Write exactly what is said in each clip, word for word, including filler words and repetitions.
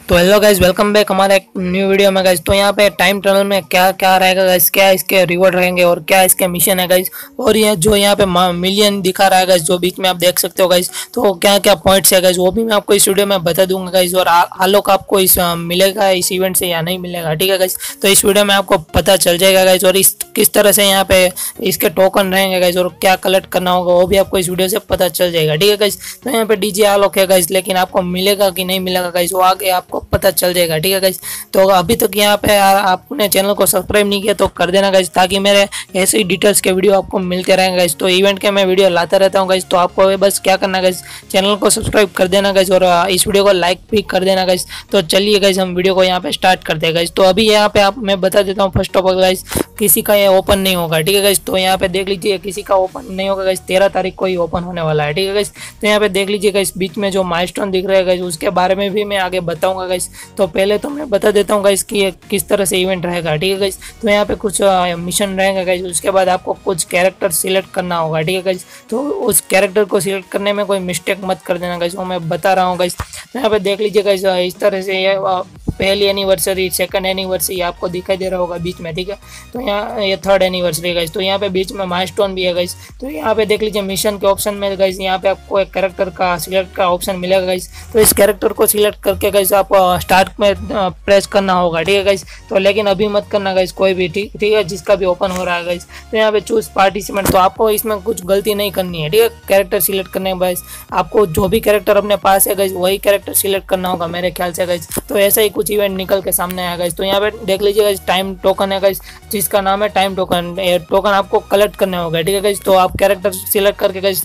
तो hello guys, welcome back हमारे एक न्यू वीडियो में गाइज। तो यहाँ पे टाइम टनल में क्या क्या रहेगा गाइज, क्या इसके रिवॉर्ड रहेंगे और क्या इसके मिशन है गाइज। और ये जो यहाँ पे मिलियन दिखा रहा है गाइज, जो बीच में आप देख सकते हो गाइज, तो क्या क्या पॉइंट्स है गाइज वो भी मैं आपको इस वीडियो में बता दूंगा गाइज। और आलोक आपको इस आ, मिलेगा इस इवेंट से या नहीं मिलेगा, ठीक है गाइज। तो इस वीडियो में आपको पता चल जाएगा गाइज। और इस किस तरह से यहाँ पे इसके टोकन रहेंगे गाइज और क्या कलेक्ट करना होगा वो भी आपको इस वीडियो से पता चल जाएगा, ठीक है गाइज। तो यहाँ पे डीजे आलोक है गाइज, लेकिन आपको मिलेगा कि नहीं मिलेगा गाइज वो आगे आपको पता चल जाएगा, ठीक है गाइज। तो अभी तक यहाँ पे आपने चैनल को सब्सक्राइब नहीं किया तो कर देना गाइज, ताकि मेरे ऐसे ही डिटेल्स के वीडियो आपको मिलते रहेंगे गाइज। तो इवेंट के मैं वीडियो लाता रहता हूँ गाइज, तो आपको बस क्या करना गाइज, चैनल को सब्सक्राइब कर देना गाइज और इस वीडियो को लाइक भी कर देना गाइज। तो चलिए गाइज हम वीडियो को यहाँ पे स्टार्ट करते हैं गाइज। तो अभी यहाँ पे आप मैं बता देता हूँ फर्स्ट ऑफ ऑल गाइज, किसी का ये ओपन नहीं होगा, ठीक है गाइज। तो यहाँ पे देख लीजिए किसी का ओपन नहीं होगा गाइज, तेरह तारीख को ही ओपन होने वाला है, ठीक है गाइज। तो यहाँ पे देख लीजिए गाइज, बीच में जो माइलस्टोन दिख रहा है गाइज उसके बारे में भी मैं आगे बताऊंगा गाइज। तो पहले तो मैं बता देता हूँ गाइज कि ये किस तरह से इवेंट रहेगा, ठीक है गाइज। तो यहाँ पे कुछ मिशन रहेगा गाइज, उसके बाद आपको कुछ कैरेक्टर सिलेक्ट करना होगा, ठीक है गाइज। तो उस कैरेक्टर को सिलेक्ट करने में कोई मिस्टेक मत कर देना गाइज, वो मैं बता रहा हूँ गाइज। तो यहाँ पे देख लीजिए गाइज, इस तरह से ये पहली एनिवर्सरी, सेकंड एनिवर्सरी आपको दिखाई दे रहा होगा बीच में, ठीक है। तो यहाँ ये थर्ड एनिवर्सरी गाइज, तो यहाँ पे बीच में माइलस्टोन भी है गाइज। तो यहाँ पे देख लीजिए मिशन के ऑप्शन में गाइज, यहाँ पे आपको एक कैरेक्टर का सिलेक्ट का ऑप्शन मिलेगा गाइज। तो इस कैरेक्टर को सिलेक्ट करके गाइज आप स्टार्ट में प्रेस करना होगा, ठीक है गाइज। तो लेकिन अभी मत करना गाइज कोई भी, ठीक ठीक है, जिसका भी ओपन हो रहा है गाइज। तो यहाँ पे चूज पार्टिसिपेंट, तो आपको इसमें कुछ गलती नहीं करनी है, ठीक है। कैरेक्टर सिलेक्ट करने के बाद आपको जो भी कैरेक्टर अपने पास है गाइज वही कैरेक्टर सिलेक्ट करना होगा मेरे ख्याल से गाइज। तो ऐसा ही कुछ इवेंट निकल के सामने आया गाइज। तो यहाँ पे देख लीजिए गाइज, टाइम टोकन है गाइज, जिसका नाम है टाइम टोकन। टोकन आपको कलेक्ट करने होगा, ठीक है गाइज। तो आप कैरेक्टर सिलेक्ट करके गाइज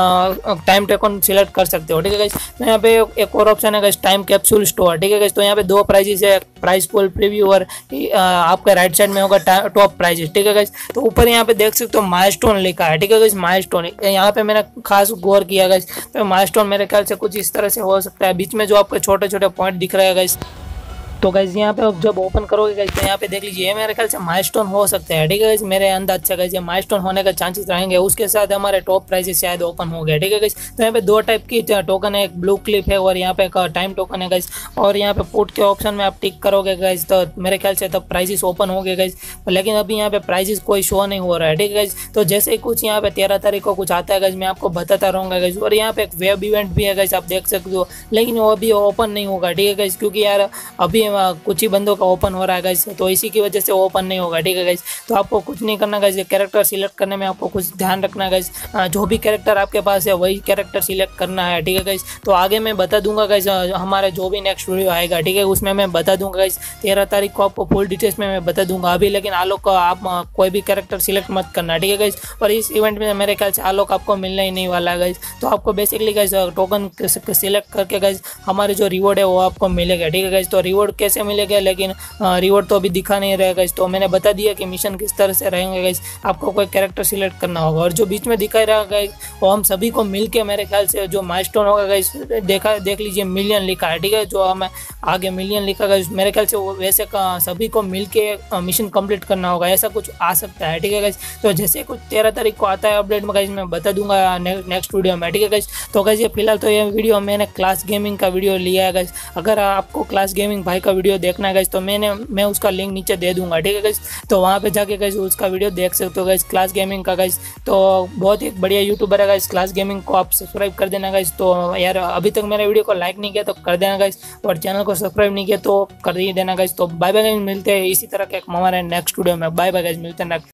टाइम टोकन सिलेक्ट कर सकते हो, ठीक है गाइज। तो यहाँ पे एक और ऑप्शन है गाइज, टाइम कैप्सूल स्टोर, ठीक है गाइज। तो यहाँ पे दो प्राइजेस है, प्राइस पोल प्रीव्यू और आपके राइट साइड में होगा टॉप प्राइजेस, ठीक है गाइज। तो ऊपर यहाँ पे देख सकते हो माइलस्टोन लिखा है, ठीक है गाइज। माइलस्टोन यहाँ पे मैंने खास गौर किया गाइज। तो माइलस्टोन मेरे ख्याल से कुछ इस तरह से हो सकता है, बीच में जो आपके छोटे छोटे पॉइंट दिख रहे हैं गाइज। तो गाइज यहाँ पे जब ओपन करोगे गाइज, तो यहाँ पे देख लीजिए ये मेरे ख्याल से माइलस्टोन हो सकते हैं, ठीक है गाइज। मेरे अंदाज से गाइज ये माइलस्टोन होने का चांसेस रहेंगे, उसके साथ हमारे टॉप प्राइजेस शायद ओपन हो गए, ठीक है गाइज। तो यहाँ पे दो टाइप की टोकन है, एक ब्लू क्लिप है और यहाँ पे एक टाइम टोकन है गाइज। और यहाँ पे पुट के ऑप्शन में आप टिक करोगे गाइज, तो मेरे ख्याल से तब प्राइजेस ओपन हो गए गाइज। लेकिन अभी यहाँ पे प्राइजेस कोई शो नहीं हो रहा है, ठीक है गाइज। तो जैसे ही कुछ यहाँ पे तेरह तारीख को कुछ आता है गाइज, मैं आपको बताता रहूँगा गाइज। और यहाँ पे एक वेब इवेंट भी है गाइज, आप देख सकते हो, लेकिन वो अभी ओपन नहीं होगा, ठीक है गाइज, क्योंकि यार अभी कुछ ही का ओपन हो रहा है गाइस, तो इसी की वजह से ओपन नहीं होगा, ठीक है गाइस। तो आपको कुछ नहीं करना गाइस, कैरेक्टर सिलेक्ट करने में आपको कुछ ध्यान रखना गाइस। जो भी कैरेक्टर आपके पास है वही कैरेक्टर सिलेक्ट करना है, ठीक है गाइस। तो आगे मैं बता दूंगा गाइस, हमारे जो भी नेक्स्ट वीडियो आएगा, ठीक है, उसमें मैं बता दूंगा गाइस। तेरह तारीख को आपको फुल डिटेल्स में मैं बता दूंगा अभी। लेकिन आलोक को आप कोई भी कैरेक्टर सिलेक्ट मत करना, ठीक है गाइस। और इस इवेंट में मेरे ख्याल से आलोक आपको मिलना ही नहीं वाला है गाइस। तो आपको बेसिकली गाइस टोकन सिलेक्ट करके गाइस हमारे जो रिवॉर्ड है वो आपको मिलेगा, ठीक है गाइस। तो रिवॉर्ड कैसे मिलेगा, लेकिन रिवॉर्ड तो अभी दिखा नहीं रहेगा गाइस। तो मैंने बता दिया कि मिशन किस तरह से रहेंगे गाइस, आपको कोई कैरेक्टर सिलेक्ट करना होगा। और जो बीच में दिखाई रहा गाइस, वो हम सभी को मिलके मेरे ख्याल से जो माइलस्टोन होगा गाइस, देखा देख लीजिए मिलियन लिखा है, ठीक है। जो हमें आगे मिलियन लिखा गाइस, मेरे ख्याल से वो वैसे का सभी को मिलके मिशन कंप्लीट करना होगा, ऐसा कुछ आ सकता है, ठीक है गाइस। तो जैसे कुछ तेरह तारीख को आता है अपडेट में गाइस, मैं बता दूंगा नेक्स्ट वीडियो में, ठीक है गाइस। तो गाइस ये फिलहाल तो ये वीडियो मैंने क्लास गेमिंग का वीडियो लिया है गाइस। अगर आपको क्लास गेमिंग भाई का वीडियो देखना है गाइस, तो मैंने मैं उसका लिंक नीचे दे दूंगा, ठीक है गाइस। तो वहाँ पे जाके गाइस उसका वीडियो देख सकते हो गाइस, क्लास गेमिंग का गाइस। तो बहुत ही बढ़िया यूट्यूबर है गाइस, क्लास गेमिंग को आप सब्सक्राइब कर देना गाइस। तो यार अभी तक मेरे वीडियो को लाइक नहीं किया तो कर देना गाइस, और चैनल को सब्सक्राइब नहीं किया तो कर ही देना गाइस। तो बाय बाय गाइस, मिलते हैं इसी तरह के हमारे नेक्स्ट वीडियो में। बाय बाय गाइस, मिलते हैं नेक्स्ट।